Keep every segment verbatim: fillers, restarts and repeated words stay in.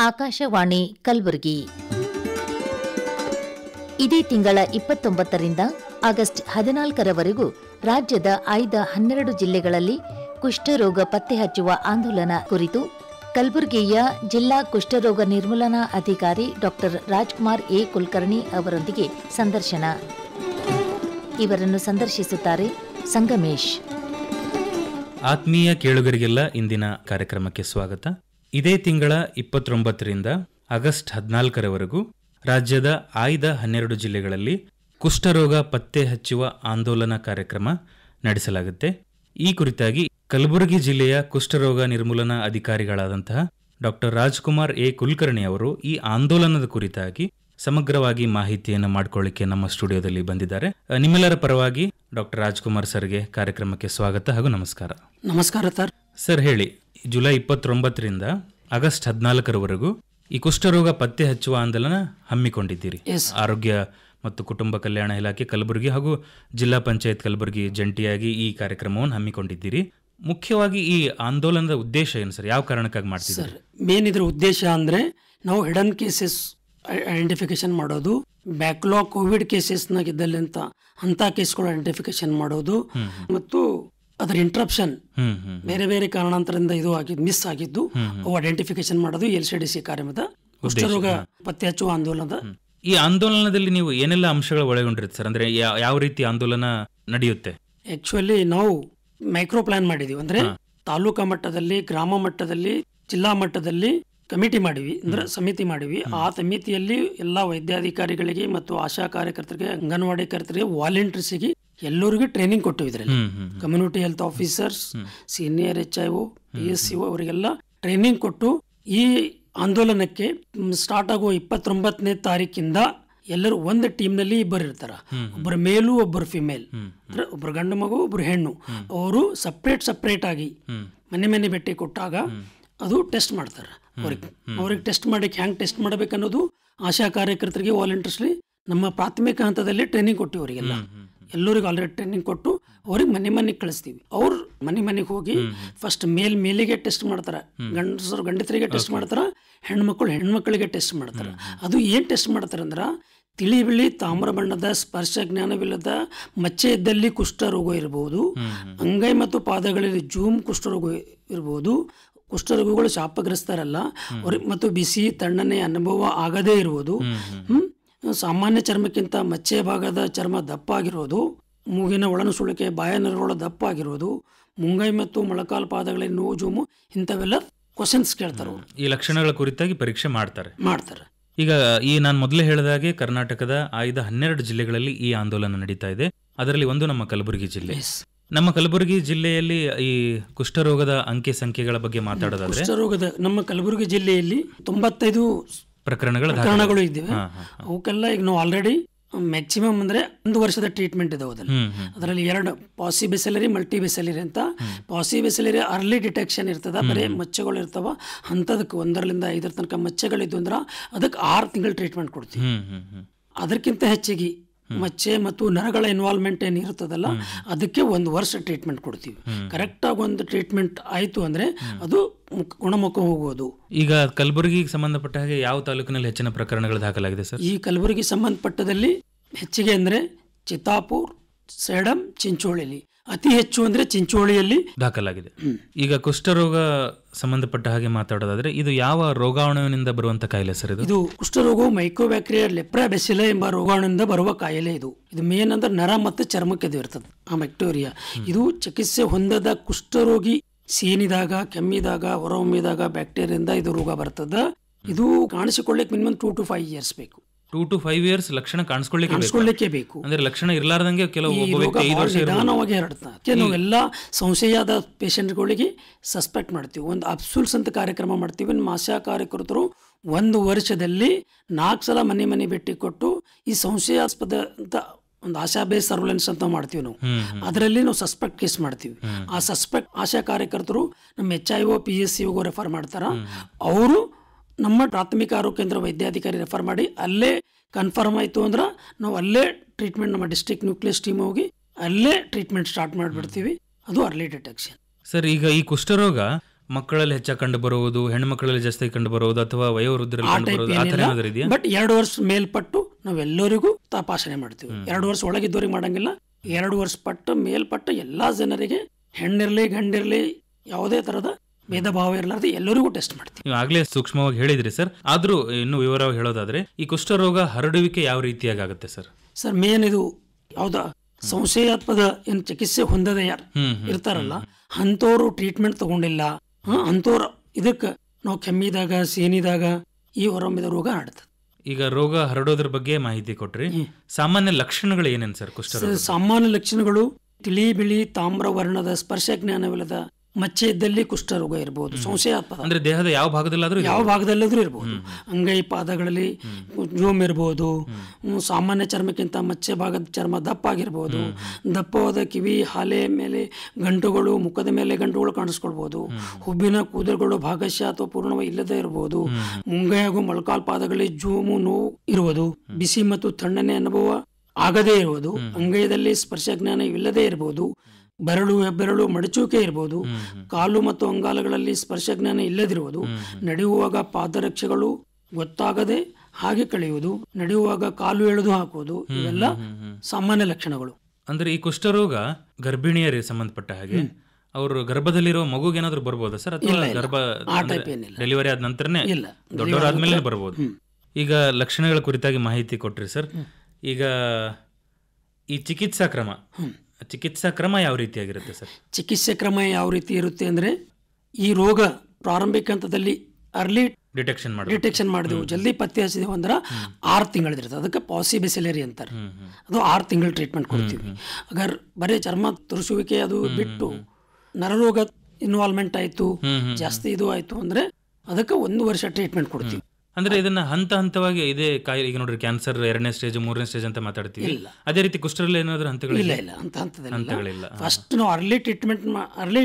ಆಕಾಶವಾಣಿ ಕಲಬುರಗಿ. ಇದೇ ತಿಂಗಳ ಇಪ್ಪತ್ತೊಂಬತ್ತರಿಂದ ಆಗಸ್ಟ್ ಹದಿನಾಲ್ಕರವರೆಗೂ ರಾಜ್ಯದ ಆಯ್ದ ಹನ್ನೆರಡು ಜಿಲ್ಲೆಗಳಲ್ಲಿ ಕುಷ್ಠರೋಗ ಪತ್ತೆ ಹಚ್ಚುವ ಆಂದೋಲನ ಕುರಿತು ಕಲಬುರಗಿಯ ಜಿಲ್ಲಾ ಕುಷ್ಠರೋಗ ನಿರ್ಮೂಲನಾ ಅಧಿಕಾರಿ ಡಾ ರಾಜ್ಕುಮಾರ್ ಎ ಕುಲಕರ್ಣಿ ಅವರೊಂದಿಗೆ ಸಂದರ್ಶನ. ಇವರನ್ನು ಸಂದರ್ಶಿಸುತ್ತಾರೆ ಸಂಗಮೇಶ್. ಆತ್ಮೀಯ ಕೇಳುಗರಿಗೆಲ್ಲ ಇಂದಿನ ಕಾರ್ಯಕ್ರಮಕ್ಕೆ ಸ್ವಾಗತ. ಇದೇ ತಿಂಗಳ ಇಪ್ಪತ್ತೊಂಬತ್ತರಿಂದ ಆಗಸ್ಟ್ ಹದಿನಾಲ್ಕರವರೆಗೂ ರಾಜ್ಯದ ಆಯ್ದ ಹನ್ನೆರಡು ಜಿಲ್ಲೆಗಳಲ್ಲಿ ಕುಷ್ಠರೋಗ ಪತ್ತೆ ಹಚ್ಚುವ ಆಂದೋಲನ ಕಾರ್ಯಕ್ರಮ ನಡೆಸಲಾಗುತ್ತೆ. ಈ ಕುರಿತಾಗಿ ಕಲಬುರಗಿ ಜಿಲ್ಲೆಯ ಕುಷ್ಠರೋಗ ನಿರ್ಮೂಲನಾ ಅಧಿಕಾರಿಗಳಾದಂತಹ ಡಾಕ್ಟರ್ ರಾಜ್ಕುಮಾರ್ ಎ ಕುಲಕರ್ಣಿ ಅವರು ಈ ಆಂದೋಲನದ ಕುರಿತಾಗಿ ಸಮಗ್ರವಾಗಿ ಮಾಹಿತಿಯನ್ನು ಮಾಡಿಕೊಳ್ಳಿಕ್ಕೆ ನಮ್ಮ ಸ್ಟುಡಿಯೋದಲ್ಲಿ ಬಂದಿದ್ದಾರೆ. ನಿಮ್ಮೆಲ್ಲರ ಪರವಾಗಿ ಡಾಕ್ಟರ್ ರಾಜ್ಕುಮಾರ್ ಸರ್ಗೆ ಕಾರ್ಯಕ್ರಮಕ್ಕೆ ಸ್ವಾಗತ ಹಾಗೂ ನಮಸ್ಕಾರ. ನಮಸ್ಕಾರ ಸರ್. ಸರ್ ಹೇಳಿ, ಜುಲೈ ಇಪ್ಪತ್ತೊಂಬತ್ತರಿಂದ ಆಗಸ್ಟ್ ಹದಿನಾಲ್ಕರವರೆಗೂ ಈ ಕುಷ್ಠರೋಗ ಪತ್ತೆ ಹಚ್ಚುವ ಆಂದೋಲನ ಹಮ್ಮಿಕೊಂಡಿದ್ದೀರಿ. ಆರೋಗ್ಯ ಮತ್ತು ಕುಟುಂಬ ಕಲ್ಯಾಣ ಇಲಾಖೆ ಕಲಬುರಗಿ ಹಾಗೂ ಜಿಲ್ಲಾ ಪಂಚಾಯತ್ ಕಲಬುರಗಿ ಜಂಟಿಯಾಗಿ ಈ ಕಾರ್ಯಕ್ರಮವನ್ನು ಹಮ್ಮಿಕೊಂಡಿದ್ದೀರಿ. ಮುಖ್ಯವಾಗಿ ಈ ಆಂದೋಲನದ ಉದ್ದೇಶ ಏನು ಸರ್? ಯಾವ ಕಾರಣಕ್ಕಾಗಿ ಮಾಡ್ತಿದ್ದೀರಿ? ಸರ್, ಮೇನ್ ಇದ್ರ ಉದ್ದೇಶ ಅಂದ್ರೆ ನಾವು ಹಿಡನ್ ಕೇಸಸ್ ಐಡೆಂಟಿಫಿಕೇಶನ್ ಮಾಡೋದು, ಬ್ಯಾಕ್ಲಾಗ್ ಕೋವಿಡ್ ಕೇಸಸ್ನಾಗ ಇದ್ದಲ್ಲಿ ಅಂತ ಅಂತ ಕೇಸ್ಗಳು ಐಡೆಂಟಿಫಿಕೇಶನ್ ಮಾಡೋದು ಮತ್ತು ಅದರ ಇಂಟ್ರಪ್ಷನ್ ಬೇರೆ ಬೇರೆ ಕಾರಣಾಂತರದಿಂದ ಇದು ಆಗಿದ್ದು ಮಿಸ್ ಆಗಿದ್ದು ಅವು ಐಡೆಂಟಿಫಿಕೇಶನ್ ಮಾಡೋದು ಎಲ್ ಸಿ ಡಿ ಸಿ ಕಾರ್ಯಕ್ರಮದ ಕುಷ್ಠರೋಗ ಪತ್ತೆ ಹಚ್ಚುವ ಆಂದೋಲನದ. ಈ ಆಂದೋಲನದಲ್ಲಿ ನೀವು ಏನೆಲ್ಲ ಅಂಶಗಳು ಒಳಗೊಂಡಿರುತ್ತೆ ಸರ್? ಅಂದ್ರೆ ಯಾವ ರೀತಿ ಆಂದೋಲನ ನಡೆಯುತ್ತೆ? ಆಕ್ಚುಲಿ ನಾವು ಮೈಕ್ರೋ ಪ್ಲಾನ್ ಮಾಡಿದೀವಿ. ಅಂದ್ರೆ ತಾಲೂಕಾ ಮಟ್ಟದಲ್ಲಿ, ಗ್ರಾಮ ಮಟ್ಟದಲ್ಲಿ, ಜಿಲ್ಲಾ ಮಟ್ಟದಲ್ಲಿ ಕಮಿಟಿ ಮಾಡಿವಿ, ಅಂದ್ರೆ ಸಮಿತಿ ಮಾಡಿವಿ. ಆ ಸಮಿತಿಯಲ್ಲಿ ಎಲ್ಲಾ ವೈದ್ಯಾಧಿಕಾರಿಗಳಿಗೆ ಮತ್ತು ಆಶಾ ಕಾರ್ಯಕರ್ತರಿಗೆ, ಅಂಗನವಾಡಿ ಕಾರ್ಯಕರ್ತರಿಗೆ, ವಾಲಂಟಿಯರ್ಸ್ಗೆ ಎಲ್ಲರಿಗೂ ಟ್ರೈನಿಂಗ್ ಕೊಟ್ಟು ಇದರಲ್ಲಿ community health officers, senior H I O, P S C O ಅವರಿಗೆಲ್ಲ ಟ್ರೈನಿಂಗ್ ಕೊಟ್ಟು ಈ ಆಂದೋಲನಕ್ಕೆ ಸ್ಟಾರ್ಟ್ ಆಗುವ ಇಪ್ಪತ್ತೊಂಬತ್ತನೇ ತಾರೀಕಿಂದ ಎಲ್ಲರೂ ಒಂದು ಟೀಮ್ ನಲ್ಲಿ ಇಬ್ಬರು ಇರ್ತಾರ. ಒಬ್ಬರು ಮೇಲು, ಒಬ್ಬರು ಫಿಮೇಲ್, ಅಂದ್ರೆ ಒಬ್ರು ಗಂಡು ಮಗು, ಒಬ್ರು ಹೆಣ್ಣು. ಅವರು ಸಪ್ರೇಟ್ ಸಪ್ರೇಟ್ ಆಗಿ ಮನೆ ಮನೆ ಭೇಟಿ ಕೊಟ್ಟಾಗ ಅದು ಟೆಸ್ಟ್ ಮಾಡ್ತಾರೆ. ಅವ್ರಿಗೆ ಅವ್ರಿಗೆ ಟೆಸ್ಟ್ ಮಾಡಕ್ಕೆ ಹ್ಯಾಂಗ್ ಟೆಸ್ಟ್ ಮಾಡಬೇಕನ್ನೋದು ಆಶಾ ಕಾರ್ಯಕರ್ತರಿಗೆ, ವಾಲಂಟಿಯರ್ಸ್ಲಿ ನಮ್ಮ ಪ್ರಾಥಮಿಕ ಹಂತದಲ್ಲಿ ಟ್ರೈನಿಂಗ್ ಕೊಟ್ಟಿವಿ. ಅವರಿಗೆಲ್ಲ ಎಲ್ಲರಿಗೂ ಆಲ್ರೆಡಿ ಟ್ರೈನಿಂಗ್ ಕೊಟ್ಟು ಅವ್ರಿಗೆ ಮನೆ ಮನೆಗೆ ಕಳಿಸ್ತೀವಿ. ಅವ್ರು ಮನೆ ಮನೆಗೆ ಹೋಗಿ ಫಸ್ಟ್ ಮೇಲ್ ಮೇಲಿಗೆ ಟೆಸ್ಟ್ ಮಾಡ್ತಾರ, ಗಂಡಸರು ಗಂಡಸರಿಗೆ ಟೆಸ್ಟ್ ಮಾಡ್ತಾರ, ಹೆಣ್ಮಕ್ಳು ಹೆಣ್ಮಕ್ಳಿಗೆ ಟೆಸ್ಟ್ ಮಾಡ್ತಾರ. ಅದು ಏನ್ ಟೆಸ್ಟ್ ಮಾಡ್ತಾರ ಅಂದ್ರ, ತಿಳಿ ಬಿಳಿ ತಾಮ್ರ ಬಣ್ಣದ ಸ್ಪರ್ಶ ಜ್ಞಾನವಿಲ್ಲದ ಮಚ್ಚೆ ಇದ್ದಲ್ಲಿ ಕುಷ್ಠರೋಗ ಇರಬಹುದು, ಅಂಗೈ ಮತ್ತು ಪಾದಗಳಲ್ಲಿ ಜೂಮ್ ಕುಷ್ಠರೋಗ ಇರಬಹುದು, ಕುಷ್ಠರೋಗಗಳು ಶಾಪಗ್ರಸ್ತರಲ್ಲ ಮತ್ತು ಬಿಸಿ ತಣ್ಣನೆ ಅನುಭವ ಆಗದೇ ಇರುವುದು, ಹ್ಮ್ ಸಾಮಾನ್ಯ ಚರ್ಮಕ್ಕಿಂತ ಮಚ್ಚೆ ಭಾಗದ ಚರ್ಮ ದಪ್ಪ ಆಗಿರೋದು, ಮೂಗಿನ ಒಳನುಸುಳಿಕೆ ಬಾಯ ನರಗಳ ದಪ್ಪ ಆಗಿರೋದು, ಮುಂಗೈ ಮತ್ತು ಮೊಳಕಾಲು ಪಾದಗಳಲ್ಲಿ ನೋವು ಜೂಮು, ಇಂಥವೆಲ್ಲ ಕ್ವಶನ್ಸ್ ಕೇಳ್ತಾರೆ. ಈ ಲಕ್ಷಣಗಳ ಕುರಿತಾಗಿ ಪರೀಕ್ಷೆ ಮಾಡ್ತಾರೆ ಮಾಡ್ತಾರೆ ಈಗ ಈ ನಾನು ಮೊದಲೇ ಹೇಳಿದಾಗೆ ಕರ್ನಾಟಕದ ಆಯ್ದ ಹನ್ನೆರಡು ಜಿಲ್ಲೆಗಳಲ್ಲಿ ಈ ಆಂದೋಲನ ನಡೀತಾ ಇದೆ. ಅದರಲ್ಲಿ ಒಂದು ನಮ್ಮ ಕಲಬುರಗಿ ಜಿಲ್ಲೆ. ನಮ್ಮ ಕಲಬುರಗಿ ಜಿಲ್ಲೆಯಲ್ಲಿ ಈ ಕುಷ್ಠರೋಗದ ಅಂಕೆ ಸಂಖ್ಯೆಗಳ ಬಗ್ಗೆ ಮಾತಾಡೋದಾದ್ರೆ, ಕುಷ್ಠರೋಗದ ನಮ್ಮ ಕಲಬುರಗಿ ಜಿಲ್ಲೆಯಲ್ಲಿ ತೊಂಬತ್ತೈದು ಪ್ರಕರಣಗಳು ಪ್ರಕರಣಗಳು ಇದ್ದೇವೆ. ಅವಕ್ಕೆಲ್ಲ ಈಗ ನಾವು ಆಲ್ರೆಡಿ ಮ್ಯಾಕ್ಸಿಮಮ್ ಅಂದ್ರೆ ಒಂದು ವರ್ಷದ ಟ್ರೀಟ್ಮೆಂಟ್ ಇದಾವೆ. ಅದರಲ್ಲಿ ಎರಡು ಪಾಸಿಬೆಸೆಲರಿ, ಮಲ್ಟಿ ಬೆಸೆಲರಿ ಅಂತ. ಪಾಸಿಬೆಸೆಲರಿ ಅರ್ಲಿ ಡಿಟೆಕ್ಷನ್ ಇರ್ತದ, ಬರೀ ಮಚ್ಚೆಗಳು ಇರ್ತಾವ. ಅಂತದಕ್ಕೆ ಒಂದರಲ್ಲಿಂದ ಐದರ ತನಕ ಮಚ್ಚೆಗಳಿದ್ದು ಅಂದ್ರೆ ಅದಕ್ಕೆ ಆರು ತಿಂಗಳು ಟ್ರೀಟ್ಮೆಂಟ್ ಕೊಡ್ತೀವಿ. ಅದಕ್ಕಿಂತ ಹೆಚ್ಚಿಗೆ ಮಚ್ಚೆ ಮತ್ತು ನರಗಳ ಇನ್ವಾಲ್ವ್ಮೆಂಟ್ ಏನ್ ಇರ್ತದಲ್ಲ, ಅದಕ್ಕೆ ಒಂದು ವರ್ಷ ಟ್ರೀಟ್ಮೆಂಟ್ ಕೊಡ್ತೀವಿ. ಕರೆಕ್ಟ್ ಆಗಿ ಒಂದು ಟ್ರೀಟ್ಮೆಂಟ್ ಆಯ್ತು ಅಂದ್ರೆ ಅದು ಗುಣಮುಖ ಹೋಗೋದು. ಈಗ ಕಲಬುರಗಿಗೆ ಸಂಬಂಧಪಟ್ಟ ಹಾಗೆ ಯಾವ ತಾಲೂಕಿನಲ್ಲಿ ಹೆಚ್ಚಿನ ಪ್ರಕರಣಗಳು ದಾಖಲಾಗಿದೆ ಸರ್? ಈ ಕಲಬುರಗಿ ಸಂಬಂಧಪಟ್ಟದಲ್ಲಿ ಹೆಚ್ಚಿಗೆ ಅಂದ್ರೆ ಚಿತ್ತಾಪುರ್, ಸೇಡಂ, ಚಿಂಚೋಳಿಲಿ ಅತಿ ಹೆಚ್ಚು ಅಂದ್ರೆ ಚಿಂಚೋಳಿಯಲ್ಲಿ ದಾಖಲಾಗಿದೆ. ಈಗ ಕುಷ್ಠರೋಗ ಸಂಬಂಧಪಟ್ಟ ಹಾಗೆ ಮಾತಾಡೋದಾದ್ರೆ, ಇದು ಯಾವ ರೋಗಾಣುವಿನಿಂದ ಬರುವಂತ ಕಾಯಿಲೆ ಸರ್? ಇದು ಇದು ಕುಷ್ಠರೋಗವು ಮೈಕೋಬ್ಯಾಕ್ಟೀರಿಯಾ ಲೆಪ್ರಾಬೆಸಿಲೆ ಎಂಬ ರೋಗಾಣುವಿನಿಂದ ಬರುವ ಕಾಯಿಲೆ. ಇದು ಇದು ಮೇನ್ ಅಂದ್ರೆ ನರ ಮತ್ತು ಚರ್ಮಕ್ಕೆ ಇದು ಇರ್ತದೆ ಆ ಬ್ಯಾಕ್ಟೀರಿಯಾ. ಇದು ಚಿಕಿತ್ಸೆ ಹೊಂದದ ಕುಷ್ಠರೋಗಿ ಸೀನಿದಾಗ, ಕೆಮ್ಮಿದಾಗ, ಹೊರಹೊಮ್ಮಿದಾಗ ಬ್ಯಾಕ್ಟೀರಿಯಿಂದ ಇದು ರೋಗ ಬರ್ತದೆ. ಇದು ಕಾಣಿಸಿಕೊಳ್ಳಿಕ್ಕೆ minimum two to five years ಬೇಕು. ಟೂ ಟು ಫೈವ್ ಇಯರ್ಸ್ ಲಕ್ಷಣ ಕಾಣಿಸ್ಕೊಳ್ಳಿಕ್ಕೆ ಕಾಣಿಸ್ಕೊಳ್ಳಿಕ್ಕೆ ಬೇಕು. ಅಂದ್ರೆ ಲಕ್ಷಣ ಇರ್ಲಾರ್ದಂಗೆ ಕೆಲವು ನಿಧಾನವಾಗಿ ಹರಡ್ತಾ. ನಾವು ಎಲ್ಲ ಸಂಶಯದ ಪೇಷಂಟ್ಗಳಿಗೆ ಸಸ್ಪೆಕ್ಟ್ ಮಾಡ್ತೀವಿ. ಒಂದು ಅಬ್ಸೂಲ್ಸ್ ಅಂತ ಕಾರ್ಯಕ್ರಮ ಮಾಡ್ತೀವಿ. ನಮ್ಮ ಆಶಾ ಕಾರ್ಯಕರ್ತರು ಒಂದು ವರ್ಷದಲ್ಲಿ ನಾಲ್ಕು ಸಲ ಮನೆ ಮನೆ ಭೇಟಿ ಕೊಟ್ಟು ಈ ಸಂಶಯಾಸ್ಪದ ಅಂತ ಒಂದು ಆಶಾ ಬೇಸ್ ಸರ್ವೆಲೆನ್ಸ್ ಅಂತ ಮಾಡ್ತೀವಿ ನಾವು. ಅದರಲ್ಲಿ ನಾವು ಸಸ್ಪೆಕ್ಟ್ ಕೇಸ್ ಮಾಡ್ತೀವಿ. ಆ ಸಸ್ಪೆಕ್ಟ್ ಆಶಾ ಕಾರ್ಯಕರ್ತರು ನಮ್ಮ H I O, P S C O refer ಮಾಡ್ತಾರ. ಅವರು ನಮ್ಮ ಪ್ರಾಥಮಿಕ ಆರೋಗ್ಯ ಕೇಂದ್ರ ವೈದ್ಯಾಧಿಕಾರಿ ರೆಫರ್ ಮಾಡಿ ಅಲ್ಲೇ ಕನ್ಫರ್ಮ್ ಆಯಿತು ಅಂದ್ರೆ ನಾವು ಅಲ್ಲೇ ಟ್ರೀಟ್ಮೆಂಟ್, ನಮ್ಮ ಡಿಸ್ಟ್ರಿಕ್ಟ್ ನ್ಯೂಕ್ಲಿಯಸ್ ಟೀಮ್ ಹೋಗಿ ಅಲ್ಲೇ ಟ್ರೀಟ್ಮೆಂಟ್ ಸ್ಟಾರ್ಟ್ ಮಾಡಿಬಿಡ್ತೀವಿ. ಅದು ಅರ್ಲಿ ಡಿಟೆಕ್ಷನ್. ಸರ್, ಈಗ ಈ ಕುಷ್ಠರೋಗ ಮಕ್ಕಳಲ್ಲಿ ಹೆಚ್ಚಾಗಿ ಕಂಡು ಬರುವುದು, ಹೆಣ್ಮಕ್ಳಲ್ಲಿ ಜಾಸ್ತಿ ಕಂಡು ಬರುವುದು, ಅಥವಾ ವಯೋವೃದ್ಧರಲ್ಲಿ ಕಂಡು ಬರುವುದು, ಆ ಥರ ಏನಾದರೂ ಇದೆಯಾ? ಬಟ್ ಎರಡು ವರ್ಷ ಮೇಲ್ಪಟ್ಟು ನಾವೆಲ್ಲರಿಗೂ ತಪಾಸಣೆ ಮಾಡ್ತೀವಿ. ಎರಡು ವರ್ಷ ಒಳಗಿದ್ದವ್ರಿಗೆ ಮಾಡಂಗಿಲ್ಲ. ಎರಡು ವರ್ಷ ಪಟ್ಟು ಮೇಲ್ಪಟ್ಟು ಎಲ್ಲಾ ಜನರಿಗೆ, ಹೆಣ್ಣಿರ್ಲಿ ಗಂಡಿರ್ಲಿ, ಯಾವುದೇ ತರದ ಭೇದ ಭಾವ ಇರಲಾರ್ದೆ ಎಲ್ಲರಿಗೂ ಟೆಸ್ಟ್ ಮಾಡ್ತೀವಿ. ನೀವು ಆಗ್ಲೇ ಸೂಕ್ಷ್ಮವಾಗಿ ಹೇಳಿದ್ರಿ ಸರ್, ಆದ್ರೂ ಇನ್ನು ವಿವರವಾಗಿ ಹೇಳೋದಾದ್ರೆ ಈ ಕುಷ್ಠರೋಗ ಹರಡುವಿಕೆ ಯಾವ ರೀತಿಯಾಗಿ ಆಗುತ್ತೆ ಸರ್? ಸರ್ ಮೇನ್ ಇದು ಯಾವ್ದಾ ಸಂಶಯಾಸ್ಪದ ಏನ್ ಚಿಕಿತ್ಸೆ ಹೊಂದದೆ ಯಾರು ಇರ್ತಾರಲ್ಲ ಅಂತವ್ರು ಟ್ರೀಟ್ಮೆಂಟ್ ತಗೊಂಡಿಲ್ಲ, ಅಂತವ್ರ ಇದಕ್ಕೆ ನಾವು ಕೆಮ್ಮಿದಾಗ ಸೇನಿದಾಗ ಈ ಹೊರಮಿದ ರೋಗ ಹರಡ್ತದೆ. ಈಗ ರೋಗ ಹರಡೋದ್ರ ಬಗ್ಗೆ ಮಾಹಿತಿ ಕೊಟ್ರಿ. ಸಾಮಾನ್ಯ ಲಕ್ಷಣಗಳು ಏನೇನು ಸರ್ ಕುಷ್ಠರೋಗ? ಸಾಮಾನ್ಯ ಲಕ್ಷಣಗಳು ತಿಳಿ ಬಿಳಿ ತಾಮ್ರ ವರ್ಣದ ಸ್ಪರ್ಶ ಜ್ಞಾನವಿಲ್ಲದ ಮಚ್ಚೆ ಇದ್ದಲ್ಲಿ ಕುಷ್ಠರೋಗ ಇರಬಹುದು. ಸಂಶಯಾಸ್ಪದ ಅಂದ್ರೆ ದೇಹದ ಯಾವ ಭಾಗದಲ್ಲಾದ್ರೂ ಯಾವ ಭಾಗದಲ್ಲಾದ್ರೂ ಇರಬಹುದು. ಅಂಗೈ ಪಾದಗಳಲ್ಲಿ ಜೋಮ್ ಇರಬಹುದು. ಸಾಮಾನ್ಯ ಚರ್ಮಕ್ಕಿಂತ ಮಚ್ಚೆ ಭಾಗದ ಚರ್ಮ ದಪ್ಪ ಆಗಿರ್ಬೋದು. ದಪ್ಪವಾದ ಕಿವಿ, ಹಾಲೆ ಮೇಲೆ ಗಂಟುಗಳು, ಮುಖದ ಮೇಲೆ ಗಂಟುಗಳು ಕಾಣಿಸ್ಕೊಳ್ಬಹುದು. ಹುಬ್ಬಿನ ಕೂದಲುಗಳು ಭಾಗಶಃ ಅಥವಾ ಪೂರ್ಣವಾಗಿ ಇಲ್ಲದೆ ಇರಬಹುದು. ಮುಂಗೈ ಹಾಗೂ ಮೊಳಕಾಲ್ ಪಾದಗಳಲ್ಲಿ ಜೋಮು ನೋವು ಇರುವುದು. ಬಿಸಿ ಮತ್ತು ತಣ್ಣನೆ ಅನುಭವ ಆಗದೇ ಇರುವುದು. ಅಂಗೈದಲ್ಲಿ ಸ್ಪರ್ಶ ಜ್ಞಾನ ಇಲ್ಲದೆ ಇರಬಹುದು. ಬೆರಳು ಹೆಬ್ಬೆರಳು ಮಡಚುವಿಕೆ ಇರಬಹುದು. ಕಾಲು ಮತ್ತು ಅಂಗಾಲಗಳಲ್ಲಿ ಸ್ಪರ್ಶ ಜ್ಞಾನ ಇಲ್ಲದಿರುವುದು. ನಡೆಯುವಾಗ ಪಾದರಕ್ಷೆಗಳು ಗೊತ್ತಾಗದೆ ಹಾಗೆ ಕಳೆಯುವುದು. ನಡೆಯುವಾಗ ಕಾಲು ಎಳೆದು ಹಾಕುವುದು. ಇವೆಲ್ಲ ಸಾಮಾನ್ಯ ಲಕ್ಷಣಗಳು. ಅಂದ್ರೆ ಈ ಕುಷ್ಠರೋಗ ಗರ್ಭಿಣಿಯರಿಗೆ ಸಂಬಂಧಪಟ್ಟ ಹಾಗೆ ಅವರು ಗರ್ಭದಲ್ಲಿರೋ ಮಗುಗೆ ಏನಾದ್ರು ಬರ್ಬೋದಾ ಸರ್? ಅಥವಾ ಗರ್ಭ ಡೆಲಿವರಿ ಆದ ನಂತರನೇ ದೊಡ್ಡವರಾದ್ಮೇಲೆ ಬರ್ಬೋದು? ಈಗ ಲಕ್ಷಣಗಳ ಕುರಿತಾಗಿ ಮಾಹಿತಿ ಕೊಟ್ರಿ ಸರ್. ಈಗ ಈ ಚಿಕಿತ್ಸಾ ಕ್ರಮ ಚಿಕಿತ್ಸಾ ಕ್ರಮ ಯಾವ ರೀತಿಯಾಗಿರುತ್ತೆ ಸರ್? ಚಿಕಿತ್ಸೆ ಕ್ರಮ ಯಾವ ರೀತಿ ಇರುತ್ತೆ ಅಂದ್ರೆ, ಈ ರೋಗ ಪ್ರಾರಂಭಿಕ ಹಂತದಲ್ಲಿ ಅರ್ಲಿ ಡಿಟೆಕ್ಷನ್ ಮಾಡಿ ಡಿಟೆಕ್ಷನ್ ಮಾಡಿದೆವು, ಜಲ್ದಿ ಪತ್ತೆ ಹಚ್ಚಿದೆವು ಅಂದ್ರೆ ಆರು ತಿಂಗಳಿರುತ್ತೆ. ಅದಕ್ಕೆ ಪಾಸಿಬೆಸಿಲರಿ ಅಂತಾರೆ. ಅದು ಆರು ತಿಂಗಳು ಟ್ರೀಟ್ಮೆಂಟ್ ಕೊಡ್ತೀವಿ. ಅಗರ್ ಬರೀ ಚರ್ಮ ತುರಿಸುವಿಕೆ ಅದು ಬಿಟ್ಟು ನರರೋಗ ಇನ್ವಾಲ್ವ್ಮೆಂಟ್ ಆಯ್ತು, ಜಾಸ್ತಿ ಇದು ಆಯ್ತು ಅಂದ್ರೆ ಅದಕ್ಕೆ ಒಂದು ವರ್ಷ ಟ್ರೀಟ್ಮೆಂಟ್ ಕೊಡ್ತೀವಿ. ಅಂದ್ರೆ ಇದನ್ನ ಹಂತ ಹಂತವಾಗಿ ಇದೇ ಕಾಯಿಲೆ, ಈಗ ನೋಡ್ರಿ ಕ್ಯಾನ್ಸರ್ ಎರಡನೇ ಸ್ಟೇಜ್ ಮೂರನೇ ಸ್ಟೇಜ್ ಅಂತ ಮಾತಾಡ್ತೀವಿ. ಅದೇ ರೀತಿ ಕುಷ್ಠರಲ್ಲಿ ಏನಾದ್ರು ಹಂತಗಳು? ಇಲ್ಲ ಇಲ್ಲ, ಅಂತ ಹಂತಗಳಿಲ್ಲ. ಫಸ್ಟ್ ನಾವು ಅರ್ಲಿ ಟ್ರೀಟ್ಮೆಂಟ್ ಅರ್ಲಿ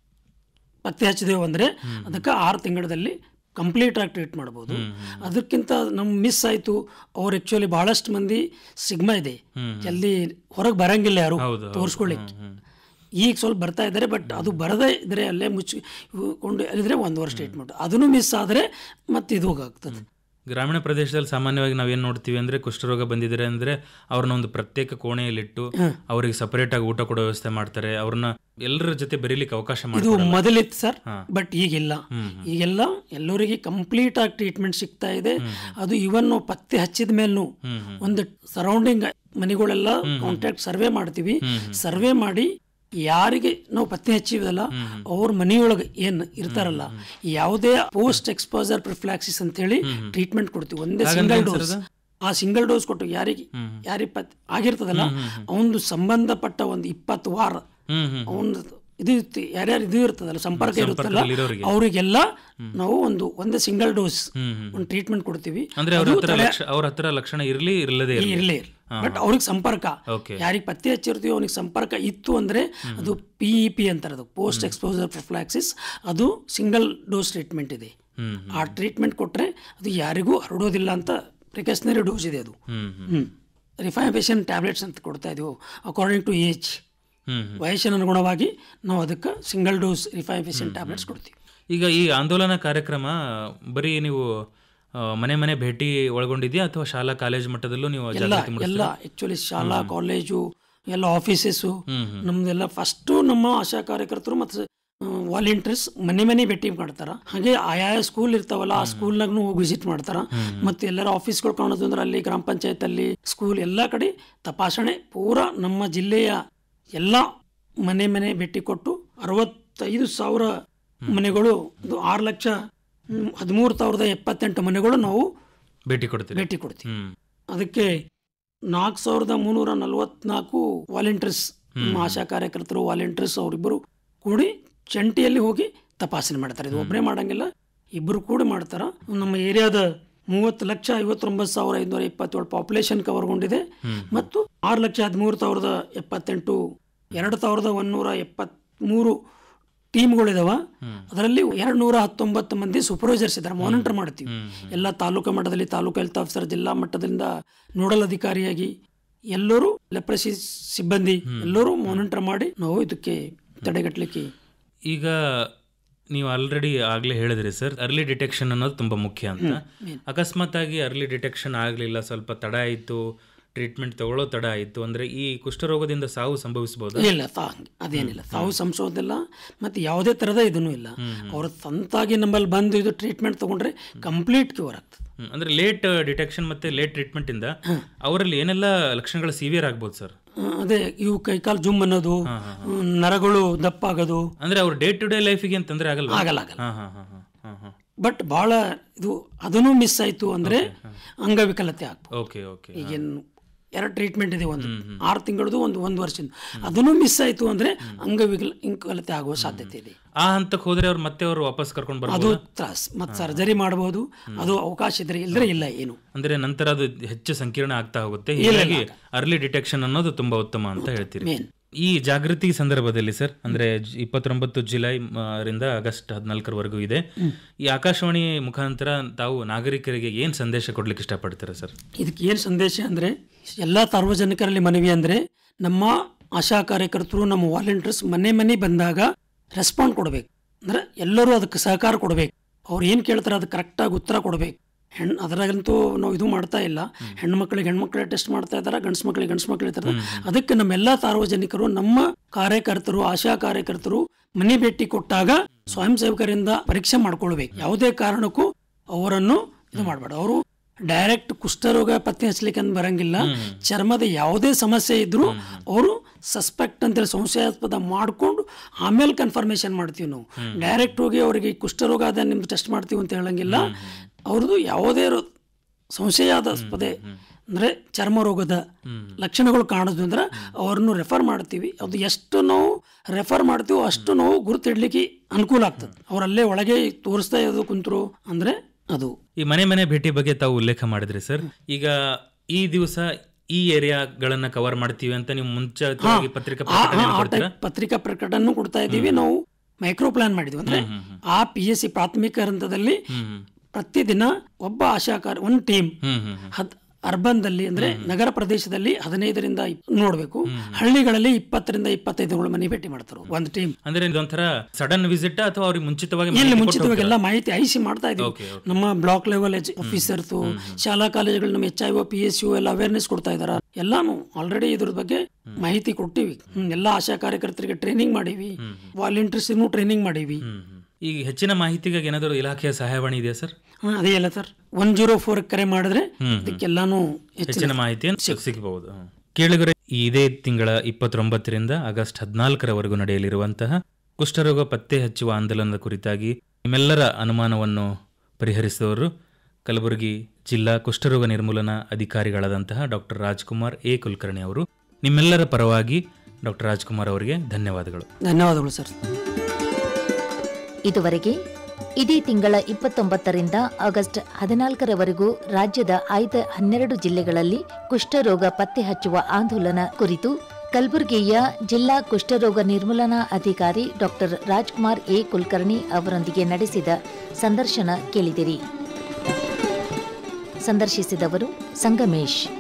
ಪತ್ತೆ ಹಚ್ಚಿದೆವು ಅಂದ್ರೆ ಅದಕ್ಕೆ ಆರು ತಿಂಗಳಲ್ಲಿ ಕಂಪ್ಲೀಟ್ ಆಗಿ ಟ್ರೀಟ್ ಮಾಡ್ಬೋದು. ಅದಕ್ಕಿಂತ ನಮ್ ಮಿಸ್ ಆಯ್ತು, ಅವ್ರು ಆಕ್ಚುಲಿ ಬಹಳಷ್ಟು ಮಂದಿ ಸಿಗ್ಮಾ ಇದೆ, ಜಲ್ದಿ ಹೊರಗೆ ಬರಂಗಿಲ್ಲ ಯಾರು ತೋರಿಸ್ಕೊಳ್ಳಿಕ್ಕೆ. ಈಗ ಸ್ವಲ್ಪ ಬರ್ತಾ ಇದ್ದಾರೆ, ಬಟ್ ಅದು ಬರದೇ ಇದ್ರೆ ಅಲ್ಲೇ ಮುಚ್ಚಿಕೊಂಡು ಅಲ್ಲಿದ್ರೆ ಒಂದು ವರ್ಷ ಟ್ರೀಟ್ಮೆಂಟ್. ಅದನ್ನು ಮಿಸ್ ಆದರೆ ಮತ್ತೆ ಇದು ಹೋಗಾಗ್ತದೆ. ಗ್ರಾಮೀಣ ಪ್ರದೇಶದಲ್ಲಿ ಸಾಮಾನ್ಯವಾಗಿ ನಾವೇನು ನೋಡ್ತೀವಿ ಅಂದ್ರೆ, ಕುಷ್ಠರೋಗ ಬಂದಿದ್ದಾರೆ ಅಂದ್ರೆ ಅವ್ರನ್ನ ಒಂದು ಪ್ರತ್ಯೇಕ ಕೋಣೆಯಲ್ಲಿಟ್ಟು ಅವ್ರಿಗೆ ಸಪರೇಟ್ ಆಗಿ ಊಟ ಕೊಡೋ ವ್ಯವಸ್ಥೆ ಮಾಡ್ತಾರೆ. ಅವ್ರನ್ನ ಎಲ್ಲರ ಜೊತೆ ಬೆರೀಲಿಕ್ಕೆ ಅವಕಾಶ ಇದು ಮೊದಲಿತ್ತು ಸರ್, ಬಟ್ ಈಗಿಲ್ಲ. ಈಗೆಲ್ಲ ಎಲ್ಲರಿಗೆ ಕಂಪ್ಲೀಟ್ ಆಗಿ ಟ್ರೀಟ್ಮೆಂಟ್ ಸಿಗ್ತಾ ಇದೆ. ಅದು ಇವನ್ ನಾವು ಪತ್ತೆ ಹಚ್ಚಿದ ಮೇಲೂ ಒಂದು ಸರೌಂಡಿಂಗ್ ಮನೆಗಳೆಲ್ಲ ಕಾಂಟ್ಯಾಕ್ಟ್ ಸರ್ವೆ ಮಾಡ್ತೀವಿ. ಸರ್ವೆ ಮಾಡಿ ಯಾರಿಗೆ ನಾವು ಪತ್ತೆ ಹಚ್ಚಿವಲ್ಲ ಅವ್ರ ಮನೆಯೊಳಗೆ ಏನ್ ಇರ್ತಾರಲ್ಲ, ಯಾವುದೇ ಪೋಸ್ಟ್ ಎಕ್ಸ್ಪೋಜರ್ ಪ್ರಿಫ್ಲಾಕ್ಸಿಸ್ ಅಂತ ಹೇಳಿ ಟ್ರೀಟ್ಮೆಂಟ್ ಕೊಡ್ತೀವಿ. ಒಂದೇ ಸಿಂಗಲ್ ಡೋಸ್. ಆ ಸಿಂಗಲ್ ಡೋಸ್ ಕೊಟ್ಟು ಯಾರಿಗೆ ಯಾರಿಗೆ ಪತ್ತೆ ಆಗಿರ್ತದಲ್ಲ ಅವನು ಸಂಬಂಧಪಟ್ಟ ಒಂದು ಇಪ್ಪತ್ತು ವಾರ ಅವನ್ ಇದು ಯಾರ್ಯಾರು ಇದು ಇರ್ತದಲ್ಲ ಸಂಪರ್ಕ ಇರುತ್ತಲ್ಲ ಅವರಿಗೆಲ್ಲ ನಾವು ಒಂದು ಒಂದೇ ಸಿಂಗಲ್ ಡೋಸ್ ಒಂದು ಟ್ರೀಟ್ಮೆಂಟ್ ಕೊಡ್ತೀವಿ. ಅವ್ರ ಹತ್ರ ಲಕ್ಷಣ ಇರ್ಲಿ ಇರ್ಲದೇ ಇರ್ಲಿ, ಬಟ್ ಅವ್ರಿಗೆ ಸಂಪರ್ಕ ಯಾರಿಗೆ ಪತ್ತೆ ಹಚ್ಚಿರ್ತೀವಿ ಅವನಿಗೆ ಸಂಪರ್ಕ ಇತ್ತು ಅಂದ್ರೆ ಅದು ಪಿ ಇ ಪಿ ಅಂತಾರೆ, ಅದು ಪೋಸ್ಟ್ ಎಕ್ಸ್ಪೋಜರ್ ಪ್ರೊಫಿಲಾಕ್ಸಿಸ್. ಅದು ಸಿಂಗಲ್ ಡೋಸ್ ಟ್ರೀಟ್ಮೆಂಟ್ ಇದೆ. ಆ ಟ್ರೀಟ್ಮೆಂಟ್ ಕೊಟ್ರೆ ಅದು ಯಾರಿಗೂ ಹರಡೋದಿಲ್ಲ ಅಂತ ಪ್ರಿಕಾಷನರಿ ಡೋಸ್ ಇದೆ. ಅದು ರಿಫೈಮೇಷನ್ ಟ್ಯಾಬ್ಲೆಟ್ಸ್ ಅಂತ ಕೊಡ್ತಾ ಇದೀವಿ ಅಕಾರ್ಡಿಂಗ್ ಟು ಏಜ್. ವಯಸ್ಸಿನ ಅನುಗುಣವಾಗಿ ನಾವು ಅದಕ್ಕೆ ಸಿಂಗಲ್ ಡೋಸ್ ರಿಫೈಮೇಷನ್ ಟ್ಯಾಬ್ಲೆಟ್ಸ್ ಕೊಡ್ತೀವಿ. ಈಗ ಈ ಆಂದೋಲನ ಕಾರ್ಯಕ್ರಮ ಬರೀ ನೀವು ಮನೆ ಮನೆ ಭೇಟಿ ಒಳಗೊಂಡಿದೆಯಾ ಅಥವಾ ಶಾಲಾ ಕಾಲೇಜ್ ಮಟ್ಟದಲ್ಲೂ ನೀವು? ಎಲ್ಲ ಆಕ್ಚುಲಿ ಶಾಲಾ ಕಾಲೇಜು ಎಲ್ಲ ಆಫೀಸಸ್ಸು ನಮ್ದೆಲ್ಲ ಫಸ್ಟು ನಮ್ಮ ಆಶಾ ಕಾರ್ಯಕರ್ತರು ಮತ್ತು ವಾಲಂಟಿಯರ್ಸ್ ಮನೆ ಮನೆ ಭೇಟಿ ಮಾಡ್ತಾರ. ಹಾಗೆ ಆಯಾ ಸ್ಕೂಲ್ ಇರ್ತಾವಲ್ಲ ಆ ಸ್ಕೂಲ್ನಾಗೂ ಹೋಗಿ ವಿಸಿಟ್ ಮಾಡ್ತಾರ. ಮತ್ತೆ ಎಲ್ಲರ ಆಫೀಸ್ಗಳು ಕಾಣೋದು ಅಂದ್ರೆ ಅಲ್ಲಿ ಗ್ರಾಮ ಪಂಚಾಯತ್ ಅಲ್ಲಿ ಸ್ಕೂಲ್ ಎಲ್ಲ ಕಡೆ ತಪಾಸಣೆ ಪೂರಾ ನಮ್ಮ ಜಿಲ್ಲೆಯ ಎಲ್ಲ ಮನೆ ಮನೆ ಭೇಟಿ ಕೊಟ್ಟು ಅರವತ್ತೈದು ಸಾವಿರ ಮನೆಗಳು, ಆರು ಲಕ್ಷ ಹದಿಮೂರು ಸಾವಿರದ ಎಪ್ಪತ್ತೆಂಟು ಮನೆಗಳು ನಾವು ಭೇಟಿ ಕೊಡ್ತೀವಿ ಭೇಟಿ ಕೊಡ್ತೀವಿ ಅದಕ್ಕೆ ನಾಲ್ಕು ಸಾವಿರದ ಮುನ್ನೂರ ನಲ್ವತ್ನಾಲ್ಕು ವಾಲಂಟಿಯರ್ಸ್, ಆಶಾ ಕಾರ್ಯಕರ್ತರು ವಾಲಂಟಿಯರ್ಸ್ ಅವರಿಬ್ಬರು ಕೂಡಿ ಚಂಟಿಯಲ್ಲಿ ಹೋಗಿ ತಪಾಸಣೆ ಮಾಡ್ತಾರೆ. ಇದು ಒಬ್ಬರೇ ಮಾಡಂಗಿಲ್ಲ, ಇಬ್ಬರು ಕೂಡ ಮಾಡ್ತಾರ. ನಮ್ಮ ಏರಿಯಾದ ಮೂವತ್ತು ಲಕ್ಷ ಐವತ್ತೊಂಬತ್ತು ಸಾವಿರ ಐನೂರ ಇಪ್ಪತ್ತೇಳು ಪಾಪ್ಯುಲೇಷನ್ ಕವರ್ಗೊಂಡಿದೆ. ಮತ್ತು ಆರು ಲಕ್ಷ ಹದಿಮೂರು ಸಾವಿರದ ಎಪ್ಪತ್ತೆಂಟು ಎರಡು ಸಾವಿರದ ಒಂದೂರ ಎಪ್ಪತ್ಮೂರು ಟೀಮ್ಗಳಿದಾವ. ಅದರಲ್ಲಿ ಎರಡು ನೂರ ಹತ್ತೊಂಬತ್ತು ಮಂದಿ ಸೂಪರ್ವೈಸರ್ಸ್ ಇದ್ದಾರೆ, ಮಾನಿಟರ್ ಮಾಡ್ತೀವಿ. ಎಲ್ಲ ತಾಲೂಕು ಮಟ್ಟದಲ್ಲಿ ತಾಲೂಕು ಹೆಲ್ತ್ ಆಫೀಸರ್, ಜಿಲ್ಲಾ ಮಟ್ಟದಿಂದ ನೋಡಲ್ ಅಧಿಕಾರಿಯಾಗಿ ಎಲ್ಲರೂ ಲೆಪ್ರಸಿ ಸಿಬ್ಬಂದಿ ಎಲ್ಲರೂ ಮಾನಿಟರ್ ಮಾಡಿ ನಾವು ಇದಕ್ಕೆ ತಡೆಗಟ್ಟಲಿಕ್ಕೆ. ಈಗ ನೀವು ಆಲ್ರೆಡಿ ಆಗ್ಲೇ ಹೇಳಿದ್ರಿ ಸರ್, ಅರ್ಲಿ ಡಿಟೆಕ್ಷನ್ ಅನ್ನೋದು ತುಂಬಾ ಮುಖ್ಯ ಅಂತ. ಅಕಸ್ಮಾತ್ ಆಗಿ ಅರ್ಲಿ ಡಿಟೆಕ್ಷನ್ ಆಗಲಿಲ್ಲ, ಸ್ವಲ್ಪ ತಡ ಆಯಿತು, ಟ್ರೀಟ್ಮೆಂಟ್ ತಗೊಳ್ಳೋ ತಡ ಆಯಿತು ಅಂದ್ರೆ ಈ ಕುಷ್ಠರೋಗದಿಂದ ಸಾವು ಸಂಭವಿಸಬಹುದು? ಇಲ್ಲ, ಅದೇನಿಲ್ಲ, ಸಾವು ಸಂಭವಿಸೋದಿಲ್ಲ. ಮತ್ತೆ ಯಾವುದೇ ತರದ ಇದನ್ನು ಇಲ್ಲ. ಅವ್ರ ಸ್ವಂತಾಗಿ ನಮ್ಮಲ್ಲಿ ಬಂದು ಇದು ಟ್ರೀಟ್ಮೆಂಟ್ ತಗೊಂಡ್ರೆ ಕಂಪ್ಲೀಟ್ ಕ್ಯೂರ್ ಆಗ್ತದೆ. ಅಂದ್ರೆ ಲೇಟ್ ಡಿಟೆಕ್ಷನ್ ಮತ್ತೆ ಲೇಟ್ ಟ್ರೀಟ್ಮೆಂಟ್ ಇಂದ ಅವರಲ್ಲಿ ಏನೆಲ್ಲ ಲಕ್ಷಣಗಳು ಸಿವಿಯರ್ ಆಗ್ಬೋದು ಸರ್? ಅದೇ ಇವು ಕೈಕಾಲು ಜುಮ್ ಅನ್ನೋದು, ನರಗಳು ದಪ್ಪ ಆಗೋದು. ಅಂದ್ರೆ ಅವ್ರ ಡೇ ಟು ಡೇ ಲೈಫಿಗೆ ಅಂತಂದ್ರೆ ಆಗಲ್ಲ ಆಗಲ್ಲ ಆಗಲ್ಲ ಬಟ್ ಬಹಳ ಇದು ಅದನ್ನು ಮಿಸ್ ಆಯ್ತು ಅಂದ್ರೆ ಅಂಗವಿಕಲತೆ ಆಗ್ಬೋದು. ಈಗೇನು ಎರಡು ಟ್ರೀಟ್ಮೆಂಟ್ ಇದೆ, ಒಂದು ಆರು ತಿಂಗಳದು, ಒಂದು ಒಂದು ವರ್ಷದ. ಅದನ್ನು ಮಿಸ್ ಆಯ್ತು ಅಂದ್ರೆ ಅಂಗವಿಕಲ ವಿಕಲತೆ ಆಗುವ ಸಾಧ್ಯತೆ ಇದೆ. ಆ ಹಂತಕ್ಕೆ ಹೋದ್ರೆ ಅವ್ರು ಮತ್ತೆ ಅವರು ವಾಪಸ್ ಕರ್ಕೊಂಡು ಬರ್ಬೋದು. ಅದು ತ್ರಾಸ್, ಮತ್ತೆ ಸರ್ಜರಿ ಮಾಡಬಹುದು, ಅದು ಅವಕಾಶ ಇದ್ರೆ ಇಲ್ಲದ್ರೆ ಇಲ್ಲ ಏನು. ಅಂದ್ರೆ ನಂತರ ಅದು ಹೆಚ್ಚು ಸಂಕೀರ್ಣ ಆಗ್ತಾ ಹೋಗುತ್ತೆ. ಹೀಗಾಗಿ ಅರ್ಲಿ ಡಿಟೆಕ್ಷನ್ ಅನ್ನೋದು ತುಂಬಾ ಉತ್ತಮ ಅಂತ ಹೇಳ್ತೀರಿ. ಈ ಜಾಗೃತಿ ಸಂದರ್ಭದಲ್ಲಿ ಸರ್, ಅಂದ್ರೆ ಇಪ್ಪತ್ತೊಂಬತ್ತು ಜುಲೈ ರಿಂದ ಆಗಸ್ಟ್ ಹದಿನಾಲ್ಕರವರೆಗೂ ಇದೆ. ಈ ಆಕಾಶವಾಣಿ ಮುಖಾಂತರ ತಾವು ನಾಗರಿಕರಿಗೆ ಏನ್ ಸಂದೇಶ ಕೊಡ್ಲಿಕ್ಕೆ ಇಷ್ಟಪಡ್ತೀರಾ ಸರ್? ಇದಕ್ಕೆ ಏನ್ ಸಂದೇಶ ಅಂದ್ರೆ, ಎಲ್ಲಾ ಸಾರ್ವಜನಿಕರಲ್ಲಿ ಮನವಿ ಅಂದ್ರೆ, ನಮ್ಮ ಆಶಾ ಕಾರ್ಯಕರ್ತರು, ನಮ್ಮ ವಾಲಂಟಿಯರ್ಸ್ ಮನೆ ಮನೆ ಬಂದಾಗ ರೆಸ್ಪಾಂಡ್ ಕೊಡ್ಬೇಕು. ಅಂದ್ರೆ ಎಲ್ಲರೂ ಅದಕ್ಕೆ ಸಹಕಾರ ಕೊಡ್ಬೇಕು. ಅವ್ರು ಏನ್ ಕೇಳ್ತಾರೆ ಅದಕ್ಕೆ ಕರೆಕ್ಟಾಗಿ ಉತ್ತರ ಕೊಡ್ಬೇಕು. ಹೆಣ್ಣು ಅದರಾಗಂತೂ ನಾವು ಇದು ಮಾಡ್ತಾ ಇಲ್ಲ. ಹೆಣ್ಣು ಮಕ್ಕಳಿಗೆ ಹೆಣ್ಮಕ್ಳಿಗೆ ಟೆಸ್ಟ್ ಮಾಡ್ತಾ ಇದ್ದಾರೆ, ಗಂಡ್ಸು ಮಕ್ಕಳಿಗೆ ಗಂಡ್ಸು ಮಕ್ಕಳು ಇರ್ತಾರೆ. ಅದಕ್ಕೆ ನಮ್ಮೆಲ್ಲ ಸಾರ್ವಜನಿಕರು, ನಮ್ಮ ಕಾರ್ಯಕರ್ತರು, ಆಶಾ ಕಾರ್ಯಕರ್ತರು ಮನೆ ಭೇಟಿ ಕೊಟ್ಟಾಗ ಸ್ವಯಂ ಸೇವಕರಿಂದ ಪರೀಕ್ಷೆ ಮಾಡ್ಕೊಳ್ಬೇಕು. ಯಾವುದೇ ಕಾರಣಕ್ಕೂ ಅವರನ್ನು ಇದು ಮಾಡಬೇಡ. ಅವರು ಡೈರೆಕ್ಟ್ ಕುಷ್ಠರೋಗ ಪತ್ತೆ ಹಚ್ಚಲಿಕ್ಕೆ ಅಂತ ಬರಂಗಿಲ್ಲ. ಚರ್ಮದ ಯಾವುದೇ ಸಮಸ್ಯೆ ಇದ್ರು ಅವರು ಸಸ್ಪೆಕ್ಟ್ ಅಂತೇಳಿ ಸಂಶಯಾಸ್ಪದ ಮಾಡ್ಕೊಂಡು ಆಮೇಲೆ ಕನ್ಫರ್ಮೇಶನ್ ಮಾಡ್ತೀವಿ ನಾವು. ಡೈರೆಕ್ಟ್ ಹೋಗಿ ಅವರಿಗೆ ಕುಷ್ಠರೋಗ ಅದ ನಿಮ್ದು ಟೆಸ್ಟ್ ಮಾಡ್ತೀವಿ ಅಂತ ಹೇಳಂಗಿಲ್ಲ. ಅವ್ರದ್ದು ಯಾವುದೇ ಸಂಶಯಾಸ್ಪದೆ ಅಂದ್ರೆ ಚರ್ಮ ರೋಗದ ಲಕ್ಷಣಗಳು ಕಾಣಿದ್ವು ಅಂದ್ರೆ ಅವ್ರನ್ನು ರೆಫರ್ ಮಾಡ್ತೀವಿ. ಅದು ಎಷ್ಟು ನಾವು ರೆಫರ್ ಮಾಡ್ತೀವೋ ಅಷ್ಟು ನಾವು ಗುರುತಿಡ್ಲಿಕ್ಕೆ ಅನುಕೂಲ ಆಗ್ತದೆ. ಅವರಲ್ಲೇ ಒಳಗೆ ತೋರಿಸ್ತಾ ಇರೋದು ಕುಂತರು ಅಂದ್ರೆ ಅದು. ಈ ಮನೆ ಮನೆ ಭೇಟಿ ಬಗ್ಗೆ ತಾವು ಉಲ್ಲೇಖ ಮಾಡಿದ್ರಿ ಸರ್. ಈಗ ಈ ದಿವಸ ಈ ಏರಿಯಾಗಳನ್ನ ಕವರ್ ಮಾಡ್ತೀವಿ ಅಂತ ನೀವು ಮುಂಚೆ ಪತ್ರಿಕಾ ಪತ್ರಿಕಾ ಪ್ರಕಟಣೆ ಕೊಡ್ತಾ ಇದ್ದೀವಿ. ನಾವು ಮೈಕ್ರೋ ಪ್ಲಾನ್ ಮಾಡಿದ್ವಿ. ಅಂದ್ರೆ ಆ ಪಿ ಎಸ್ ಸಿ ಪ್ರಾಥಮಿಕ ಹಂತದಲ್ಲಿ ಪ್ರತಿದಿನ ಒಬ್ಬ ಆಶಾಕಾರ ಒಂದು ಟೀಮ್ ಹದ್ ಅರ್ಬನ್ದಲ್ಲಿ ಅಂದ್ರೆ ನಗರ ಪ್ರದೇಶದಲ್ಲಿ ಹದಿನೈದರಿಂದ ನೋಡ್ಬೇಕು, ಹಳ್ಳಿಗಳಲ್ಲಿ ಇಪ್ಪತ್ತರಿಂದ ಇಪ್ಪತ್ತೈದು ಮನೆ ಭೇಟಿ ಮಾಡ್ತಾರೆ ಒಂದು ಟೀಮ್. ಅಂದ್ರೆ ಇದೊಂಥರ ಸಡನ್ ವಿಸಿಟ್ ಅಥವಾ ಅವ್ರಿಗೆ ಮುಂಚಿತವಾಗಿ ಇಲ್ಲಿ ಮುಂಚಿತವಾಗಿ ಎಲ್ಲ ಮಾಹಿತಿ ಐಸಿ ಮಾಡ್ತಾ ಇದೀವಿ. ನಮ್ಮ ಬ್ಲಾಕ್ ಲೆವೆಲ್ ಆಫೀಸರ್ಸ್, ಶಾಲಾ ಕಾಲೇಜುಗಳು, ನಮ್ಮ H I O P S U ಎಲ್ಲ ಅವೇರ್ನೆಸ್ ಕೊಡ್ತಾ ಇದಾರ. ಎಲ್ಲಾನು ಆಲ್ರೆಡಿ ಇದ್ರ ಬಗ್ಗೆ ಮಾಹಿತಿ ಕೊಟ್ಟಿವಿ. ಎಲ್ಲಾ ಆಶಾ ಕಾರ್ಯಕರ್ತರಿಗೆ ಟ್ರೈನಿಂಗ್ ಮಾಡೀವಿ, ವಾಲಂಟಿಯರ್ಸ್ ಟ್ರೈನಿಂಗ್ ಮಾಡೀವಿ. ಈಗ ಹೆಚ್ಚಿನ ಮಾಹಿತಿಗಾಗಿ ಏನಾದರೂ ಇಲಾಖೆಯ ಸಹಾಯವಾಣಿ ಇದೆಯಾ ಸರ್? ಅದೇ ಅಲ್ಲ ಸರ್, ಒನ್ ಜೀರೋ ಫೋರ್ ಕರೆ ಮಾಡಿದ್ರೆ ಇದಕ್ಕೆಲ್ಲಾನು ಹೆಚ್ಚಿನ ಮಾಹಿತಿಯನ್ನು ಸಿಗಬಹುದು. ಕೇಳಿದರೆ ಇದೇ ತಿಂಗಳ ಇಪ್ಪತ್ತೊಂಬತ್ತರಿಂದ ಆಗಸ್ಟ್ ಹದಿನಾಲ್ಕರವರೆಗೂ ನಡೆಯಲಿರುವಂತಹ ಕುಷ್ಠರೋಗ ಪತ್ತೆ ಹಚ್ಚುವ ಆಂದೋಲನದ ಕುರಿತಾಗಿ ನಿಮ್ಮೆಲ್ಲರ ಅನುಮಾನವನ್ನು ಪರಿಹರಿಸಿದವರು ಕಲಬುರಗಿ ಜಿಲ್ಲಾ ಕುಷ್ಠರೋಗ ನಿರ್ಮೂಲನಾ ಅಧಿಕಾರಿಗಳಾದಂತಹ ಡಾಕ್ಟರ್ ರಾಜ್ಕುಮಾರ್ ಎ ಕುಲಕರ್ಣಿ ಅವರು. ನಿಮ್ಮೆಲ್ಲರ ಪರವಾಗಿ ಡಾಕ್ಟರ್ ರಾಜ್ಕುಮಾರ್ ಅವರಿಗೆ ಧನ್ಯವಾದಗಳು. ಧನ್ಯವಾದಗಳು ಸರ್. ಇದುವರೆಗೆ ಇದೇ ತಿಂಗಳ ಇಪ್ಪತ್ತೊಂಬತ್ತರಿಂದ ಆಗಸ್ಟ್ ಹದಿನಾಲ್ಕರವರೆಗೂ ರಾಜ್ಯದ ಆಯ್ದ ಹನ್ನೆರಡು ಜಿಲ್ಲೆಗಳಲ್ಲಿ ಕುಷ್ಠರೋಗ ಪತ್ತೆ ಹಚ್ಚುವ ಆಂದೋಲನ ಕುರಿತು ಕಲಬುರಗಿಯ ಜಿಲ್ಲಾ ಕುಷ್ಠರೋಗ ನಿರ್ಮೂಲನಾ ಅಧಿಕಾರಿ ಡಾಕ್ಟರ್ ರಾಜ್ಕುಮಾರ್ ಎ ಕುಲಕರ್ಣಿ ಅವರೊಂದಿಗೆ ನಡೆಸಿದ ಸಂದರ್ಶನ ಕೇಳಿದಿರಿ. ಸಂದರ್ಶಿಸಿದವರು ಸಂಗಮೇಶ್.